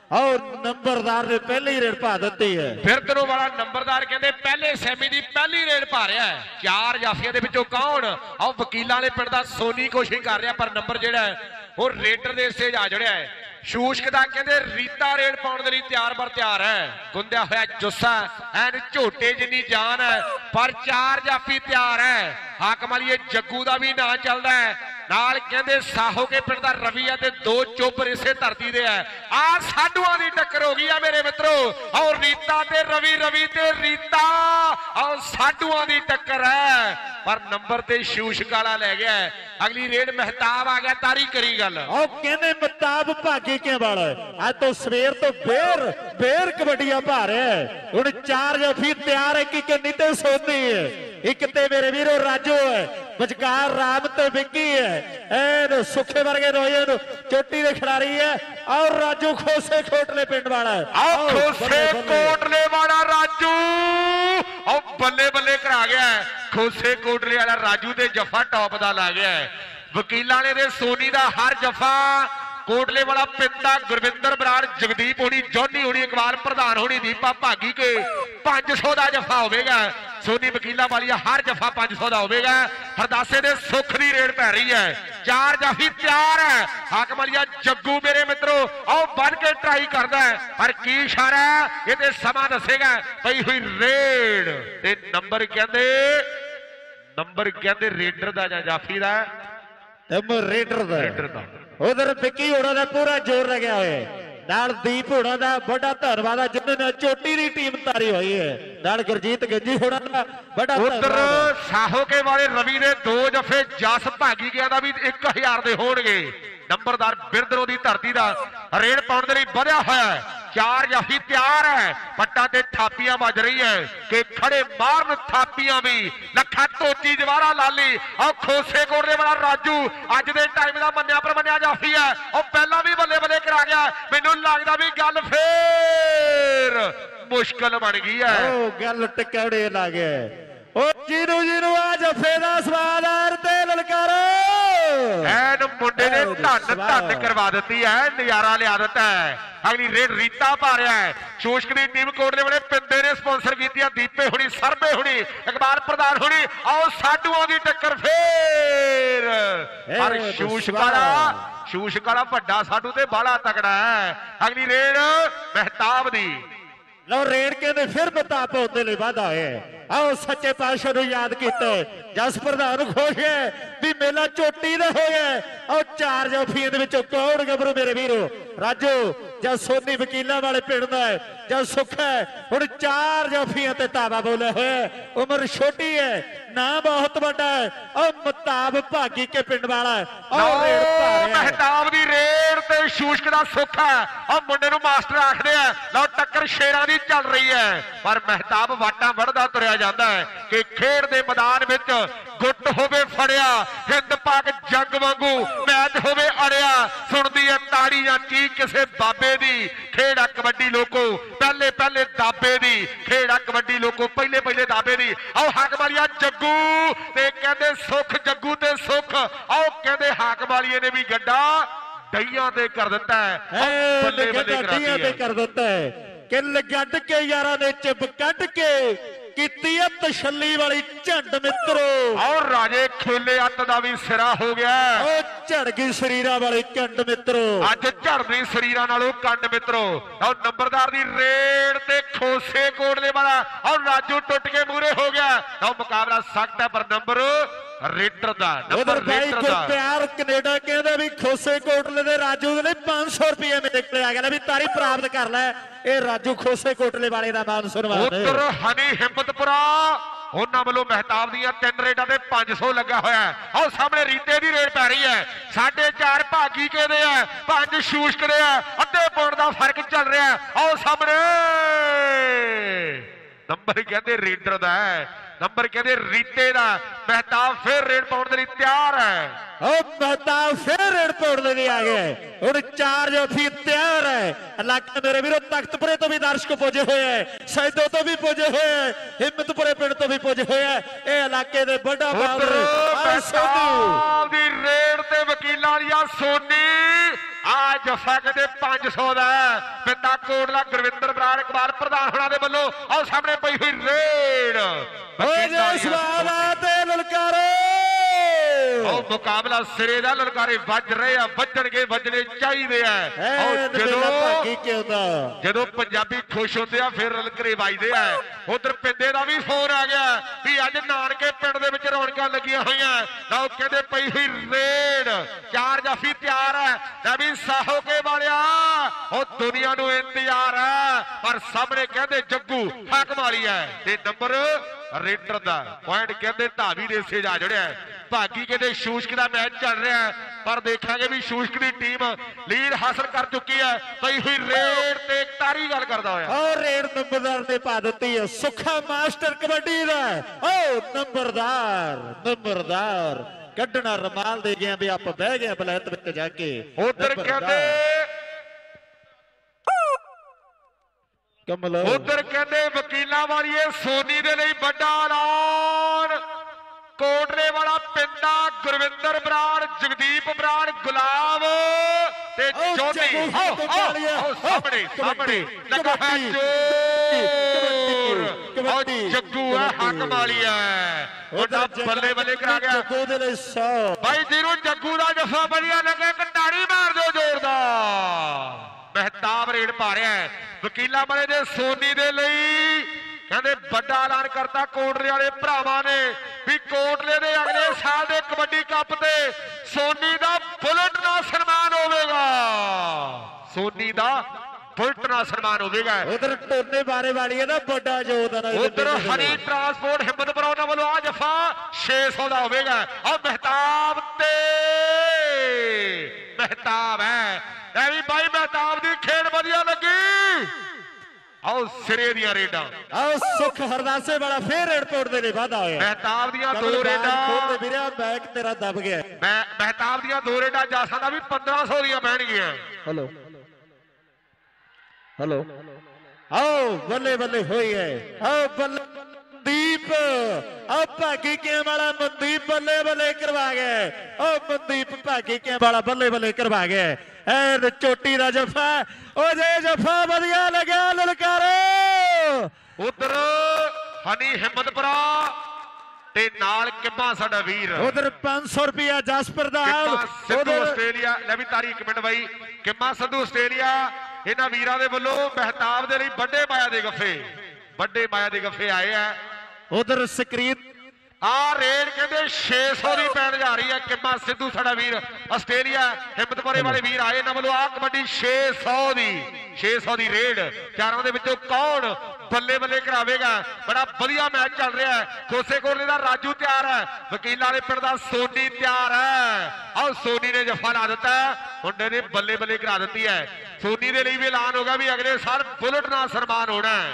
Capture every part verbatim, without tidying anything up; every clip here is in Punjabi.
और नंबरदार ने पहले ही रेड पा दी है। फिरदरों वाला नंबरदार कहते पहले सैमी की पहली रेड पा रहा है। चार जाफिया के विचों कौन आओ वकीलों ने पिंड दा सोनी कोशिश कर रहा पर नंबर जिहड़ा है वो रेडर दे स्टेज आ जड़िया है। शूशक दा कहते रीता रेड पाउण दे लई तैयार बर तैयार है। गुंदिया होया जुस्सा एन झोटे जिन्नी जान है पर चार जाफी तैयार है। हाकम वाली जग्गू का भी नाम चलता है नाल कहते साहो के पिंड दा रवि है ते दो चोपर इसे धरती दे है। आ साडूआं दी टक्कर हो गई है मेरे मित्रों और रीता ते रवि रवि ते रीता और साडूआं दी टक्कर है पर नंबर ते शूशक वाला ले गया है। अगली रेड महताब आ गया तारी करी गल और कहने महताब भागे के वाला आज तो सवेर तो बेर बेर कबड्डियां पा रहे हैं। हुण चार जाफी तैयार है कि कन्नी ते सोनी है एक ते मेरे वीरो राजू है बचकार राम ते विक्की है एन सुखे वर्गे रोए चोटी दे खिलाड़ी है और राजू खोसे कोटले पिंड वाला है। खोसे कोटले वाला राजू और बल्ले बल्ले करा गया है। खोसे कोटले वाला राजू दे जफा टॉप दा ला गया है। वकीलां ने दे सोनी दा हर जफा कोटले वाला पिंदा गुरविंदर बराड़ जगदीप होनी जॉनी होनी इकबाल प्रधान होनी दीपा भागी के पांच सौ का जफा होगा। सोनी वकीला वाली हर जफा पांच सौ का होगा। हरदासे दे सुख की रेड पै रही है। चार जाफी तैयार है। हाकम वाली जग्गू मेरे मित्रों आओ बन के ट्राई करता है पर की इशारा ये तो समा दसेगा पई हुई रेड ते नंबर कहते नंबर कहते रेडर का या जाफी का रेडर का रेडर का उधर विक्की होना का पूरा जोर लग्या है नाल दीप होना का बड़ा धन्यवाद जिन्होंने चोटी की टीम तारी हुई है नाल गुरजीत गंजी होना का बड़ा उधर साहो के वाले रवि ने दो जफे जस भागी गया का भी एक हजार के होणगे। नंबरदार बिरदरों की धरती का रेड पाउण दे लई बढ़िया होया है। चार जाफी तैयार है पट्टा ते थापियां बज रही है कि खड़े मारन थापियां भी लखा तोची जवारा लाली और खोसे कोटले वाला राजू अज दे टाइम का मन्निया पर मन्निया जाफी है और पहला भी बल्ले बल्ले करा गया। मैनू लगता भी गल फिर मुश्किल बन गई है। ओ गल टिकड़े लागे ओ जीनू जीनू आ जफे दा स्वादार ते ललकारो एन मुंडे ने धन धन करवा दी है नजारा लिया दिता है। अगली रेड रीता पा रहा है। शोशक की टीम कोटले वाले पिंदे ने स्पॉन्सर की दीपे होनी सरबे होनी इकबाल प्रधान होनी आओ साडूआं की टक्कर फिर पर शूशक वाला शूशक वाला वड्डा साडू ते बाला तगड़ा है। अगली रेड महताब दी लो रेड के फिर महताब होने लिए वादा है। आओ सच्चे पातशाह नूं याद किया जस प्रधान खुश है भी मेला चोटी का होया और चार जाफियां दे विचों कौन गबरू मेरे वीरो राजू या सोनी वकीलों वाले पिंड दा है या सुख है। हुण चार जाफियां ते ताबा बोले हुए उम्र छोटी है ना बहुत बड़ा है और महताब भागी के पिंड वाला है और रेड पा रहा है। महताब दी रेड ते शूशक दा सुख है और मुंडे नूं मास्टर आखदे आ लो टक्कर शेरां दी चल रही है पर महताब वाटां वड़दा तुरिया जाता है कि खेड दे मैदान विच गुट होवे फड़िया हिंद पाक जंग वांगू मैच होवे अड़िया सुनदी है ताड़ी या चीख किसे बाबे दी खेड़ा कबड्डी लोको पहले पहले दाबे दी खेड़ा कबड्डी लोको पहले पहले दाबे दी आओ हाकम वालिया जग्गू ते कहंदे सुख जग्गू ते सुख आओ कहंदे हाकम वालिए ने भी गड्ढा डईयां ते कर दिता है बल्ले बल्ले डईयां ते कर दिता है किल गड्ढ के यारां ने चिब कढ के कीती तशल्ली वाली झंड मित्रों और राजे खेले अत का भी सिरा हो गया झड़गी शरीरा वाली कंड मित्रों अज झड़दी शरीरा नालों कंड मित्रों और नंबरदार दी रेड ते खोसे कोटले वाला और राजू टुट के मूरे हो गया और मुकाबला सख्त है पर नंबर रेडर दा नंबर रेडर दा प्यार कनेडा कहंदा भी खोसे कोटले दे राजू दे पांच सौ रुपये मेरे को आ गया भी तारी प्राप्त कर लै ए राजू खोसे कोटले वाले दा मान सन्मान उधर हनी हिम्मतपुरा उन्होंने वालों महताब दियां तीन रेडा से पांच सौ लगा होया है और सामने रीते की रेड पै रही है साढ़े चार भागी के दे है पांच शूशक दे है अद्धे पौंड का फर्क चल रहा है और सामने नंबर कहते रेडर का है नंबर कहते रीते का महताब फिर रेड पाउण दे तैयार है महताब फिर रेड पाउण दे आ गए हुण चार जाफी तैयार है इलाके मेरे वीरों तख्तपुरे तो भी दर्शक पुजे हुए हैं सैदों तो भी पुजे हुए हैं हिम्मतपुरे पिंड तो भी पुजे हुए हैं ये इलाके दे बड़ा महताब दी रेड ते वकीलां दियां सोनी आ ਜੱਫਾ ਕਹਿੰਦੇ ਪੰਜ ਸੌ ਦਾ ਪਿੰਡਾ ਕੋਟਲਾ ਗੁਰਵਿੰਦਰ ਬਰਾੜ ਇਕਬਾਲ ਪ੍ਰਧਾਨ ਹੋਣਾ ਦੇ ਵੱਲੋਂ ਆਹ ਸਾਹਮਣੇ ਪਈ ਹੋਈ ਰੇਡ ਓਏ ਜੇ ਸਵਾਲਾ ਤੇ ਲਲਕਾਰੇ ਉਹ ਮੁਕਾਬਲਾ ਸਿਰੇ ਦਾ ਲਲਕਾਰੇ ਵੱਜ ਰਹੇ ਆ ਵੱਜਣਗੇ ਵੱਜਣੇ ਚਾਹੀਦੇ ਆ ਉਹ ਜਦੋਂ ਜਦੋਂ ਪੰਜਾਬੀ ਖੁਸ਼ ਹੁੰਦੇ ਆ ਫਿਰ ਲਲਕਾਰੇ ਵੱਜਦੇ ਆ ਉਧਰ ਪਿੰਡੇ ਦਾ ਵੀ ਫੋਨ ਆ ਗਿਆ ਵੀ ਅੱਜ ਨਾਨਕੇ ਪਿੰਡ ਦੇ ਵਿੱਚ ਰੌਣਕਾਂ ਲੱਗੀਆਂ ਹੋਈਆਂ ਤਾਂ ਉਹ ਕਹਿੰਦੇ ਪਈ ਹੋਈ ਰੇਡ ਚਾਰ ਜਾਫੀ ਤਿਆਰ ਹੈ ਤਾਂ ਵੀ ਸਾਹੋਕੇ ਵਾਲਿਆ ਉਹ ਦੁਨੀਆ ਨੂੰ ਇੰਤਜ਼ਾਰ ਹੈ ਪਰ ਸਾਹਮਣੇ ਕਹਿੰਦੇ ਜੱਗੂ ਹਾਕਮ ਵਾਲੀ ਹੈ ਤੇ ਨੰਬਰ ਰੇਡਰ ਦਾ ਪੁਆਇੰਟ ਕਹਿੰਦੇ ਧਾਵੀ ਦੇ ਹਿੱਸੇ ਜਾ ਜੜਿਆ ਭਾਗੀ ਕਹਿੰਦੇ ਸ਼ੂਸ਼ਕ ਦਾ ਮੈਚ ਚੱਲ ਰਿਹਾ ਪਰ ਦੇਖਾਂਗੇ ਵੀ ਸ਼ੂਸ਼ਕ ਦੀ ਟੀਮ ਲੀਡ ਹਾਸਲ ਕਰ ਚੁੱਕੀ ਹੈ ਪਈ ਹੋਈ ਰੇਡ ਤੇ ਤਾਰੀ ਗੱਲ ਕਰਦਾ ਹੋਇਆ ਔਰ ਰੇਡ ਨੰਬਰਦਾਰ ਨੇ ਪਾ ਦਿੱਤੀ ਹੈ ਸੁੱਖਾ ਮਾਸਟਰ ਕਬੱਡੀ ਦਾ ਓ ਨੰਬਰਦਾਰ ਨੰਬਰਦਾਰ ਕੱਢਣਾ ਰਮਾਲ ਦੇ ਗਿਆ ਵੀ ਆਪ ਬਹਿ ਗਏ ਬਲੈਤ ਵਿੱਚ ਜਾ ਕੇ ਉਧਰ ਕਹਿੰਦੇ ਕਮਲ ਉਧਰ ਕਹਿੰਦੇ ਵਕੀਲਾਂ ਵਾਲੀਏ ਸੋਨੀ ਦੇ ਲਈ ਵੱਡਾ ਐਲਾਨ ਕੋਟਲੇ ਵਾਲਾ ਪਿੰਡਾ ਗੁਰਵਿੰਦਰ ਬਰਾੜ ਜਗਦੀਪ ਬਰਾੜ ਗੁਲਾਬ ਤੇ ਜੋਤੀ ਆਓ ਸਾਹਮਣੇ ਸਾਹਮਣੇ ਲੱਗਾ ਹੈ ਜੋਰ ਉਹ ਜੱਗੂ ਹੈ ਹਾਕਮ ਵਾਲੀ ਹੈ ਉਹਦਾ ਬੱਲੇ ਬੱਲੇ ਕਰਾ ਗਿਆ ਜੱਗੂ ਦੇ ਲਈ ਸੌ ਭਾਈ ਜਿਹਨੂੰ ਜੱਗੂ ਦਾ ਜੱਫਾ ਵਧੀਆ ਲੱਗੇ ਇੱਕ ਤਾੜੀ ਮਾਰ ਦਿਓ ਜ਼ੋਰਦਾਰ ਮਹਿਤਾਬ ਰੇਡ ਪਾ ਰਿਹਾ ਹੈ ਵਕੀਲਾਂ ਵਾਲੇ ਦੇ ਸੋਨੀ ਦੇ ਲਈ ਕਹਿੰਦੇ ਵੱਡਾ ਐਲਾਨ ਕਰਤਾ ਕੋਟਲੇ ਵਾਲੇ ਭਰਾਵਾਂ ਨੇ ਵੀ ਕੋਟਲੇ ਦੇ ਅਗਲੇ ਸਾਲ ਦੇ ਕਬੱਡੀ ਕੱਪ ਤੇ ਸੋਨੀ ਦਾ ਬੁਲਟ ਨਾਲ ਸਨਮਾਨ ਹੋਵੇਗਾ ਸੋਨੀ ਦਾ ਬੁਲਟ ਨਾਲ ਸਨਮਾਨ ਹੋਵੇਗਾ ਉਧਰ ਟੋਨੇ ਬਾਰੇ ਵਾਲੀ ਦਾ ਵੱਡਾ ਯੋਗਦਾਨ ਉਧਰ ਹਰੀ ਟਰਾਂਸਪੋਰਟ ਹਿੰਮਤਪੁਰ ਉਹਨਾਂ ਵੱਲੋਂ ਆ ਜਫਾ ਛੇ ਸੌ ਦਾ ਹੋਵੇਗਾ ਆ ਮਹਿਤਾਬ ਤੇ ਮਹਿਤਾਬ ਹੈ ਐ ਵੀ ਬਾਈ ਮਹਿਤਾਬ ਦੀ ਖੇਡ ਵਧੀਆ ਲੱਗੀ ਆਓ ਸਿਰੇ ਦੀਆਂ ਰੇਡਾਂ ਆਓ ਸੁਖ ਹਰਦਾਸੇ ਵਾਲਾ ਫੇਰ ਏਅਰਪੋਰਟ ਦੇ ਲਈ ਵਾਧਾ ਹੋਇਆ ਮਹਿਤਾਬ ਦੀਆਂ ਦੋ ਰੇਡਾਂ ਖੋਲਦੇ ਵੀਰਿਆ ਬੈਕ ਤੇਰਾ ਦਬ ਗਿਆ ਮੈਂ ਮਹਿਤਾਬ ਦੀਆਂ ਦੋ ਰੇਡਾਂ ਜਾਸਾਂ ਦਾ ਵੀ ਪੰਦਰਾਂ ਸੌ ਦੀਆਂ ਬਹਿਣਗੀਆਂ ਹਲੋ ਹਲੋ ਆਓ ਬੱਲੇ ਬੱਲੇ ਹੋਈ ਹੈ ਆਓ ਬੱਲੇ ਮਨਦੀਪ ਆ ਭਾਗੀ ਕੇ ਵਾਲਾ ਮਨਦੀਪ ਬੱਲੇ ਬੱਲੇ ਕਰਵਾ ਗਿਆ ਉਹ ਮਨਦੀਪ ਭਾਗੀ ਕੇ ਵਾਲਾ ਬੱਲੇ ਬੱਲੇ ਕਰਵਾ ਗਿਆ ਐ ਚੋਟੀ ਦਾ ਜਫਾ ਉਹ ਜੇ ਜਫਾ ਵਧੀਆ ਲੱਗਿਆ ਲਲਕਾਰੋ ਉਧਰ ਹਨੀ ਹਿੰਮਤਪੁਰਾ ਤੇ ਨਾਲ ਕਿੰਮਾ ਸਾਡਾ ਵੀਰ ਉਧਰ ਪੰਜ ਸੌ ਰੁਪਿਆ ਜਸਪਰ ਦਾ ਸਿੱਧੂ ਆਸਟ੍ਰੇਲੀਆ ਲੈ ਵੀ ਤਾਰੀ ਇੱਕ ਮਿੰਟ ਬਾਈ ਕਿੰਮਾ ਸਿੱਧੂ ਆਸਟ੍ਰੇਲੀਆ ਇਹਨਾਂ ਵੀਰਾਂ ਦੇ ਵੱਲੋਂ ਮਹਿਤਾਬ ਦੇ ਲਈ ਵੱਡੇ ਮਾਇਆ ਦੇ ਗੱਫੇ ਵੱਡੇ ਮਾਇਆ ਦੇ ਗੱਫੇ ਆਏ ਆ ਉਧਰ ਸਕਰੀਨ ਆ ਰੇਡ ਕਹਿੰਦੇ ਛੇ ਸੌ ਦੀ ਪੈਣ ਜਾ ਰਹੀ ਹੈ ਕਿੰਮਾ ਸਿੱਧੂ ਸਾਡਾ ਵੀਰ ਆਸਟ੍ਰੇਲੀਆ ਹਿੰਮਤਪੁਰੇ ਵਾਲੇ ਵੀਰ ਆਏ ਇਹਨਾਂ ਵੱਲੋਂ ਆ ਕਬੱਡੀ ਛੇ ਸੌ ਦੀ ਛੇ ਸੌ ਦੀ ਰੇਡ ਚਾਰਾਂ ਦੇ ਵਿੱਚੋਂ ਕੌਣ ਬੱਲੇ ਬੱਲੇ ਕਰਾਵੇਗਾ ਬੜਾ ਵਧੀਆ ਮੈਚ ਚੱਲ ਰਿਹਾ ਹੈ ਖੋਸੇ ਕੋਟਲੇ ਦਾ ਰਾਜੂ ਤਿਆਰ ਹੈ ਵਕੀਲਾਂ ਵਾਲੇ ਪਿੰਡ ਦਾ ਸੋਨੀ ਤਿਆਰ ਹੈ ਆਹ ਸੋਨੀ ਨੇ ਜਫਾ ਲਾ ਦਿੱਤਾ ਮੁੰਡੇ ਨੇ ਬੱਲੇ ਬੱਲੇ ਕਰਾ ਦਿੱਤੀ ਹੈ ਸੋਨੀ ਦੇ ਲਈ ਵੀ ਐਲਾਨ ਹੋਗਾ ਵੀ ਅਗਲੇ ਸਾਲ ਬੁਲਟ ਨਾਲ ਸਨਮਾਨ ਹੋਣਾ ਹੈ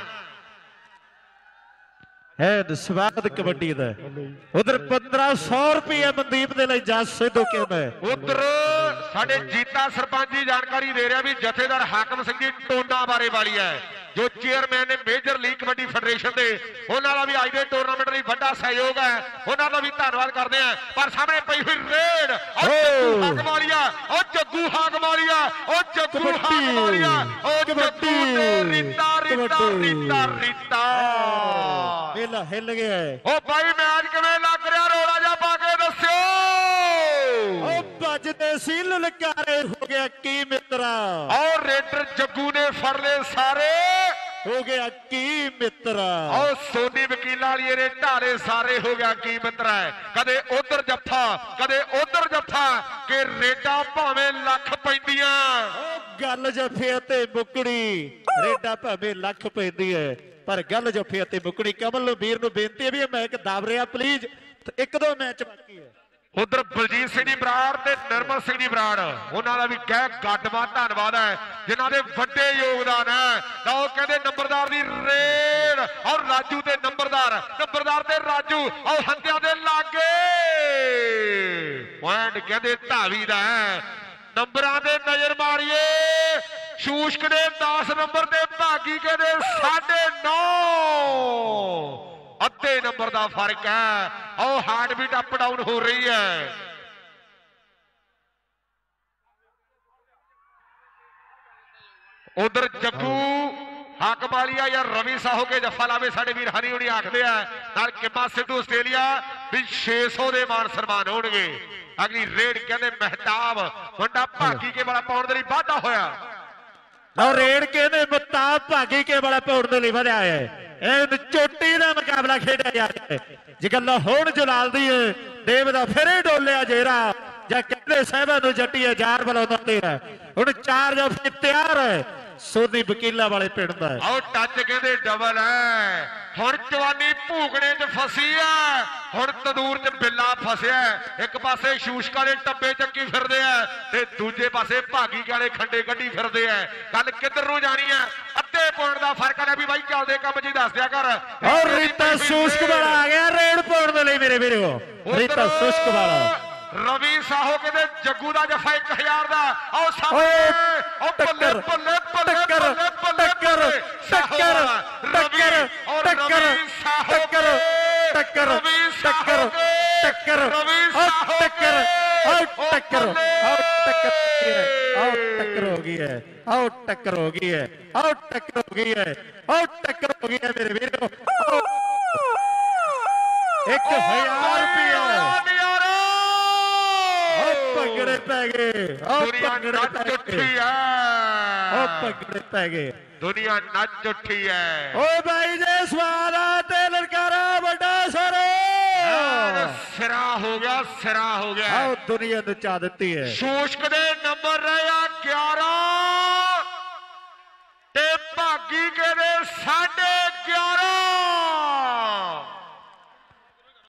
ਹੈ ਸਵਾਗਤ ਕਬੱਡੀ ਦਾ ਉਧਰ ਪੰਦਰਾਂ ਸੌ ਰੁਪਏ ਮਨਦੀਪ ਦੇ ਲਈ ਜੱਜ ਸਿੱਧੂ ਕਹਿੰਦਾ ਉਧਰ ਸਾਡੇ ਜੀਤਾ ਸਰਪੰਚ ਜੀ ਜਾਣਕਾਰੀ ਦੇ ਰਿਹਾ ਵੀ ਜਥੇਦਾਰ ਹਾਕਮ ਸਿੰਘ ਜੀ ਟੋਨਾ ਬਾਰੇ ਵਾਲੀ ਹੈ ਜੋ ਚੇਅਰਮੈਨ ਨੇ ਮੇਜਰ ਲੀਗ ਕਬੱਡੀ ਫੈਡਰੇਸ਼ਨ ਦੇ ਉਹਨਾਂ ਦਾ ਵੀ ਅੱਜ ਦੇ ਟੂਰਨਾਮੈਂਟ ਲਈ ਵੱਡਾ ਸਹਿਯੋਗ ਹੈ ਉਹਨਾਂ ਦਾ ਵੀ ਧੰਨਵਾਦ ਕਰਦੇ ਆ ਪਰ ਸਾਹਮਣੇ ਪਈ ਹੋਈ ਰੇਡ ਉਹ ਜੱਗੂ ਹਾਕਮ ਵਾਲੀਆ ਉਹ ਜੱਗੂ ਹਾਕਮ ਵਾਲੀਆ ਉਹ ਜੱਗੂ ਹਾਕਮ ਵਾਲੀਆ ਉਹ ਜੱਗੂ ਤੇ ਰੀਤਾ ਰੀਤਾ ਰੀਤਾ ਰੀਤਾ ਮੇਲਾ ਹਿੱਲ ਗਿਆ ਉਹ ਬਾਈ ਮੈਚ ਕਿਵੇਂ ਲੱਗ ਰਿਹਾ ਰੋਲਾ ਜਾ ਪਾ ਕੇ ਦੱਸਿਓ ਉਹ ਵੱਜਦੇ ਸੀ ਲਲਕਾਰੇ ਹੋ ਗਿਆ ਕੀ ਮਿੱਤਰਾ ਔਰ ਰੇਡਰ ਜੱਗੂ ਨੇ ਫੜ ਲਏ ਸਾਰੇ ਹੋ ਗਿਆ ਕੀ ਮਿੱਤਰਾ ਔਰ ਸੋਨੀ ਵਕੀਲਾਂ ਵਾਲੀ ਇਹਨੇ ਢਾਲੇ ਸਾਰੇ ਹੋ ਗਿਆ ਕੀ ਮਿੱਤਰਾ ਕਦੇ ਉਧਰ ਜੱਫਾ ਕਦੇ ਉਧਰ ਜੱਫਾ ਕਿ ਰੇਡਾਂ ਭਾਵੇਂ ਲੱਖ ਪੈਂਦੀਆਂ ਉਹ ਗੱਲ ਜੱਫੇ ਤੇ ਮੁਕੜੀ ਰੇਡਾਂ ਭਾਵੇਂ ਲੱਖ ਪੈਂਦੀ ਹੈ ਪਰ ਗੱਲ ਜੱਫੇ ਅਤੇ ਮੁਕੜੀ ਕਮਲ ਨੂੰ ਵੀਰ ਨੂੰ ਬੇਨਤੀ ਹੈ ਵੀ ਮੈਂ ਇੱਕ ਦਾਬ ਰਿਹਾ ਪਲੀਜ਼ ਇੱਕ ਦੋ ਮੈਚ ਬਾਕੀ ਹੈ ਉਧਰ ਬਲਜੀਤ ਸਿੰਘ ਜੀ ਬਰਾੜ ਤੇ ਨਰਮਲ ਸਿੰਘ ਜੀ ਬਰਾੜ ਉਹਨਾਂ ਦਾ ਵੀ ਕਹਿ ਗੱਡਵਾ ਧੰਨਵਾਦ ਹੈ ਜਿਨ੍ਹਾਂ ਦੇ ਵੱਡੇ ਯੋਗਦਾਨ ਹੈ ਤਾਂ ਉਹ ਕਹਿੰਦੇ ਨੰਬਰਦਾਰ ਦੀ ਰੇਡ ਔਰ ਰਾਜੂ ਤੇ ਨੰਬਰਦਾਰ ਨੰਬਰਦਾਰ ਤੇ ਰਾਜੂ ਔਰ ਹੰਦਿਆਂ ਦੇ ਲਾਗੇ ਪੁਆਇੰਟ ਕਹਿੰਦੇ ਧਾਵੀ ਦਾ ਹੈ ਨੰਬਰਾਂ ਦੇ ਨਜ਼ਰ ਮਾਰੀਏ ਸ਼ੂਸ਼ਕ ਦੇ ਦਸ ਨੰਬਰ ਤੇ ਭਾਗੀ ਕੇ ਦੇ ਸਾਢੇ ਨੌ ਅੱਧੇ ਨੰਬਰ ਦਾ ਫਰਕ ਹੈ ਉਹ ਹਾਰਟ ਬੀਟ ਅਪ ਡਾਊਨ ਹੋ ਰਹੀ ਹੈ उधर जग्गू हाकमालिया या रवि साहू के जफा लावे साडे वीर हनी हुणी आखदे आ नाल किम्मा सिद्धू आस्ट्रेलिया भी छे सौ दे मान सन्मान होणगे। अगली रेड कहंदे महताब मुंडा भागी के वाला पाउण दे लई वाधा होया। ਲਓ ਰੇਡ ਕਹਿੰਦੇ ਮਤਾਬ ਭਾਗੀ ਕੇ ਵਾਲਾ ਪਾਉਣ ਦੇ ਲਈ ਵਧਿਆ ਹੈ। ਇਹ ਚੋਟੀ ਦਾ ਮੁਕਾਬਲਾ ਖੇਡਿਆ ਜਾ ਰਿਹਾ ਹੈ। ਜੇ ਗੱਲਾਂ ਹੋਣ ਜਲਾਲ ਦੀ ਦੇਵ ਦਾ ਫਿਰ ਡੋਲਿਆ ਜੇਰਾ ਜਾਂ ਕਹਿੰਦੇ ਸਾਹਿਬਾਂ ਨੂੰ ਜੱਟੀ ਹਜ਼ਾਰ ਬੁਲਾਉਂਦਾ ਤੇ ਹੈ। ਹੁਣ ਚਾਰ ਜਫੇ ਤਿਆਰ ਹੈ ਸੋਨੀ ਵਕੀਲਾ ਵਾਲੇ ਪਿੰਡ ਦਾ। ਆਓ ਟੱਚ ਕਹਿੰਦੇ ਡਬਲ ਹੈ। ਹੁਣ ਜਵਾਨੀ ਭੂਗਣੇ 'ਚ ਫਸੀ ਹੈ, ਹੁਣ ਤੰਦੂਰ 'ਚ ਬਿੱਲਾ ਫਸਿਆ। ਇੱਕ ਪਾਸੇ ਸ਼ੂਸ਼ਕ ਵਾਲੇ ਟੱਬੇ ਚੱਕੀ ਫਿਰਦੇ ਆ ਤੇ ਦੂਜੇ ਪਾਸੇ ਭਾਗੀ ਵਾਲੇ ਖੰਡੇ ਕੱਢੀ ਫਿਰਦੇ ਆ। ਗੱਲ ਕਿੱਧਰ ਨੂੰ ਜਾਣੀ ਹੈ? ਅੱਧੇ ਪੁਆਇੰਟ ਦਾ ਫਰਕ ਆ ਵੀ ਬਾਈ ਚੱਲਦੇ ਕੰਮ ਜੀ ਦੱਸ ਦਿਆ ਕਰ। ਔਰ ਰੀਤਾ ਸ਼ੂਸ਼ਕ ਵਾਲਾ ਆ ਗਿਆ ਰੇਡ ਪਾਉਣ ਦੇ ਲਈ ਮੇਰੇ ਵੀਰੋ। ਰੀਤਾ ਸ਼ੂਸ਼ਕ ਵਾਲਾ ਰਵੀ ਸਾਹੋ ਕਹਿੰਦੇ ਜੱਗੂ ਦਾ ਜਫਾ ਇੱਕ ਹਜ਼ਾਰ ਦਾ। ਆਓ ਸਾਹਮਣੇ ਉਹ ਬੱਲੇ ਬੱਲੇ ਬੱਲੇ ਟੱਕਰ ਟੱਕਰ ਟੱਕਰ ਟੱਕਰ ਟੱਕਰ ਟੱਕਰ ਟੱਕਰ ਟੱਕਰ ਟੱਕਰ ਆਊਟ ਟੱਕਰ ਆਊਟ ਟੱਕਰ ਆਊਟ ਟੱਕਰ ਆਊਟ ਟੱਕਰ ਹੋ ਗਈ ਹੈ ਆਊਟ ਟੱਕਰ ਹੋ ਗਈ ਹੈ ਆਊਟ ਟੱਕਰ ਹੋ ਗਈ ਹੈ ਆਊਟ ਟੱਕਰ ਹੋ ਗਈ ਹੈ ਮੇਰੇ ਵੀਰੋ। ਇੱਕ ਹਜ਼ਾਰ ਰੁਪਇਆ ਭੰਗੜੇ ਪੈ ਗਏ। ਭੰਗੜੇ ਉੱਠੀ ਹੈ ਉਹ ਭੰਗੜੇ ਪੈ ਗਏ। ਦੁਨੀਆ ਨੱਚ ਉੱਠੀ ਹੈ। ਓ ਬਾਈ ਜੇ ਸਵਾਦਾ ਤੇ ਲਲਕਾਰਾ ਵੱਡਾ ਸਰ ਸਿਰਾ ਹੋ ਗਿਆ ਸਿਰਾ ਹੋ ਗਿਆ। ਆਓ ਦੁਨੀਆ ਨਚਾ ਦਿੱਤੀ ਹੈ। ਸ਼ੂਸ਼ਕ ਦੇ ਨੰਬਰ ਰਿਹਾ ਗਿਆਰਾਂ ਤੇ ਭਾਗੀ ਕੇ ਦੇ ਸਾਢੇ ਗਿਆਰਾਂ।